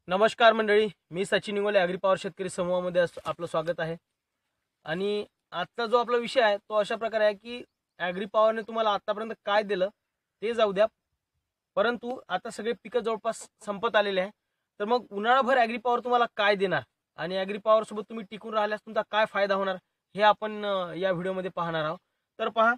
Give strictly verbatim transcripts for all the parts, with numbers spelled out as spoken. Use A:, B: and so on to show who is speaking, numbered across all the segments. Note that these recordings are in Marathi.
A: नमस्कार मंडळी, मी सचिन इंगोले ॲग्री पॉवर शेतकरी समूहामध्ये अस- आपलं स्वागत आहे। आणि आजचा जो आपला विषय आहे तो अशा प्रकारे आहे की ॲग्री पॉवरने तुम्हाला आतापर्यंत काय दिलं ते जाऊ द्या, परंतु आता सगळे पिकं जवळपास संपत आलेले आहे। तर मग उन्हाळाभर ॲग्री पॉवर तुम्हाला काय देणार आणि ॲग्री पॉवर सोबत तुम्ही टिकून राहिल्यास तुमचा काय फायदा होणार हे आपण अ, या व्हिडिओमध्ये पाहणार आहोत। तर पहा,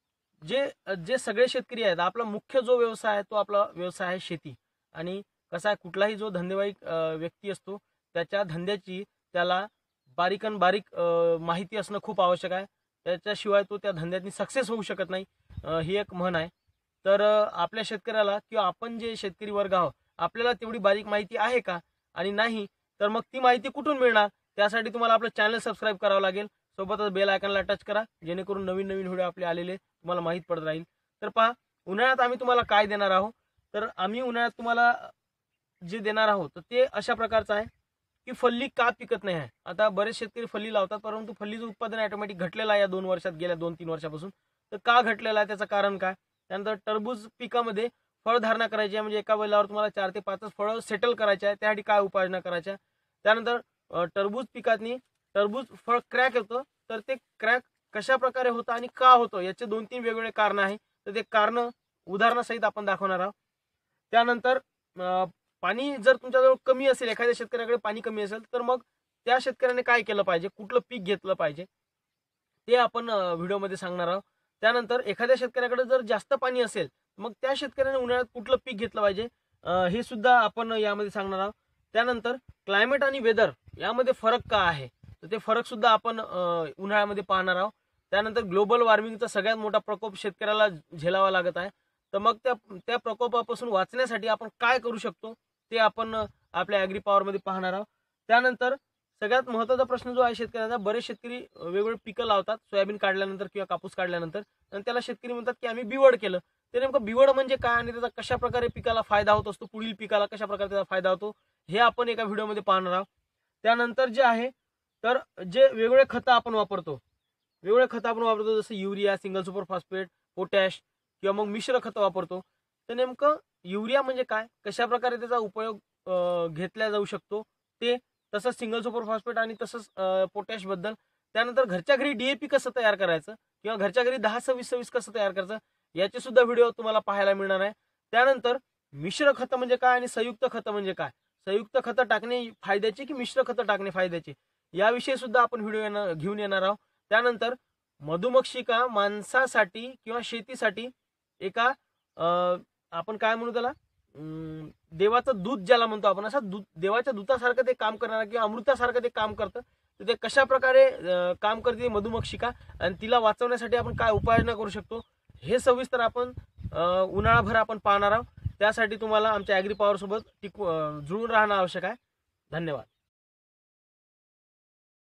A: जे जे सगळे शेतकरी आहेत, आपला मुख्य जो व्यवसाय आहे तो आपला व्यवसाय आहे शेती। आणि कसा आहे, कुठलाही जो धंदेवाईक अ, व्यक्ती असतो त्याच्या धंद्याची त्याला बारीकन बारीक अ, माहिती असणं खूप आवश्यक आहे। त्याच्याशिवाय तो त्या धंद्यात सक्सेस होऊ शकत नाही, अ, ही एक म्हण आहे। तर अ, आपल्या शेतकऱ्याला किंवा आपण जे शेतकरी वर्ग आहोत, आपल्याला तेवढी बारीक माहिती आहे का? आणि नाही तर मग ती माहिती कुठून मिळणार? त्यासाठी तुम्हाला आपलं चॅनल सबस्क्राईब करावं लागेल, सोबतच बेल आयकॉनला टच करा, जेणेकरून नवीन नवीन व्हिडिओ आपले आलेले तुम्हाला माहीत पडत राहील। तर पहा, उन्हाळ्यात आम्ही तुम्हाला काय देणार आहोत, तर आम्ही उन्हाळ्यात तुम्हाला जे देणार आहोत तर ते अशा प्रकारचं आहे की फल्ली का पिकत नाही आहे। आता बरेच शेतकरी फल्ली लावतात, परंतु फल्लीचं उत्पादन ऑटोमॅटिक घटलेलं आहे या दोन वर्षात, गेल्या दोन तीन वर्षापासून। तर का घटलेलं आहे, त्याचं कारण काय? त्यानंतर टरबूज पिकामध्ये फळधारणा करायची आहे, म्हणजे एका वेळेला तुम्हाला चार ते पाचच फळं सेटल करायचे आहे, त्यासाठी काय उपाययोजना करायच्या? त्यानंतर अ, टरबूज पिकातनी टरबूज फळ क्रॅक होतं, तर ते क्रॅक कशा प्रकारे होतं आणि का होतं याचे दोन तीन वेगवेगळे कारण आहे। तर ते कारण उदाहरणासहित आपण दाखवणार आहोत। त्यानंतर अ, पाणी जर तुमच्याजवळ कमी असेल, एखाद्या शेतकऱ्याकडे पाणी कमी असेल, तर मग त्या शेतकऱ्याने काय केलं पाहिजे, कुठलं पीक घेतलं पाहिजे ते आपण अ, व्हिडिओमध्ये सांगणार आहोत। त्यानंतर एखाद्या शेतकऱ्याकडे जर जास्त पाणी असेल, मग त्या शेतकऱ्याने उन्हाळ्यात कुठलं पीक घेतलं पाहिजे, अ, हे सुद्धा आपण यामध्ये सांगणार आहोत। त्यानंतर क्लायमेट आणि वेदर यामध्ये फरक का आहे, तर ते फरक सुद्धा आपण अ, उन्हाळ्यामध्ये पाहणार आहोत। त्यानंतर ग्लोबल वॉर्मिंगचा सगळ्यात मोठा प्रकोप शेतकऱ्याला झेलावा लागत आहे, तर मग त्या त्या प्रकोपापासून वाचण्यासाठी आपण काय करू शकतो ते आपण अ, आपल्या ॲग्री पॉवरमध्ये पाहणार आहोत। त्यानंतर सगळ्यात महत्त्वाचा प्रश्न जो आहे शेतकऱ्यांचा, बरेच शेतकरी वेगवेगळे पिकं लावतात सोयाबीन काढल्यानंतर किंवा कापूस काढल्यानंतर, आणि त्याला शेतकरी म्हणतात की आम्ही बिवड केलं। ते नेमकं बिवड म्हणजे काय आणि त्याचा कशा प्रकारे पिकाला फायदा होत असतो, पुढील पिकाला कशा प्रकारे त्याचा फायदा होतो, हे आपण एका व्हिडिओमध्ये पाहणार आहोत। त्यानंतर जे आहे, तर जे वेगवेगळे खतं आपण वापरतो वेगवेगळे खतं आपण वापरतो जसं urea, single super phosphate, potash किंवा मग मिश्र खतं वापरतो। तर नेमकं युरिया म्हणजे काय, कशा प्रकारे त्याचा उपयोग अ, घेतला जाऊ शकतो ते, तसंच सिंगल सुपर फॉस्फेट आणि तसंच पोटॅश बद्दल। त्यानंतर घरच्या घरी डीएपी कसं तयार करायचं किंवा घरच्या घरी दहा सव्वीस सव्वीस कसं तयार करायचं, याचे सुद्धा व्हिडिओ तुम्हाला पाहायला मिळणार आहे। त्यानंतर मिश्र खतं म्हणजे काय आणि संयुक्त खतं म्हणजे काय, संयुक्त खतं टाकणे फायद्याचे की मिश्र खतं टाकणे फायद्याचे, याविषयी सुद्धा आपण व्हिडिओ घेऊन येणार आहोत। त्यानंतर मधुमक्षिका माणसासाठी किंवा शेतीसाठी एका अ, आपण काय म्हणू त्याला, अं, देवाचं दूध ज्याला म्हणतो आपण, असं दूध देवाच्या दूतासारखं ते काम करणार किंवा अमृतासारखं ते काम करतं। तर ते कशा प्रकारे अ, काम करते मधुमक्षिका आणि तिला वाचवण्यासाठी आपण काय उपाययोजना करू शकतो, हे सविस्तर आपण अ, उन्हाळाभर आपण पाहणार आहोत। त्यासाठी तुम्हाला आमच्या ॲग्री पॉवर सोबत टिकू अ, जुळून राहणं आवश्यक आहे। धन्यवाद।